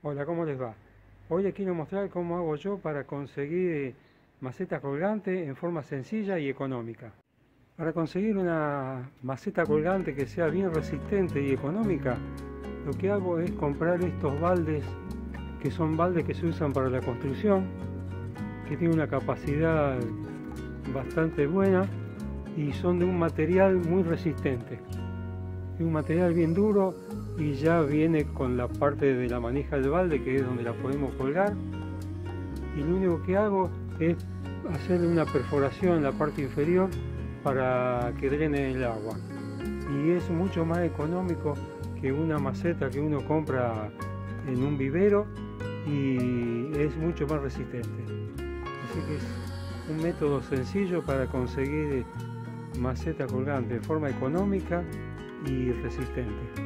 Hola, ¿cómo les va? Hoy les quiero mostrar cómo hago yo para conseguir maceta colgante en forma sencilla y económica. Para conseguir una maceta colgante que sea bien resistente y económica, lo que hago es comprar estos baldes, que son baldes que se usan para la construcción, que tienen una capacidad bastante buena y son de un material muy resistente. Es un material bien duro y ya viene con la parte de la manija del balde, que es donde la podemos colgar, y lo único que hago es hacerle una perforación en la parte inferior para que drene el agua, y es mucho más económico que una maceta que uno compra en un vivero y es mucho más resistente. Así que es un método sencillo para conseguir maceta colgante de forma económica y resistente.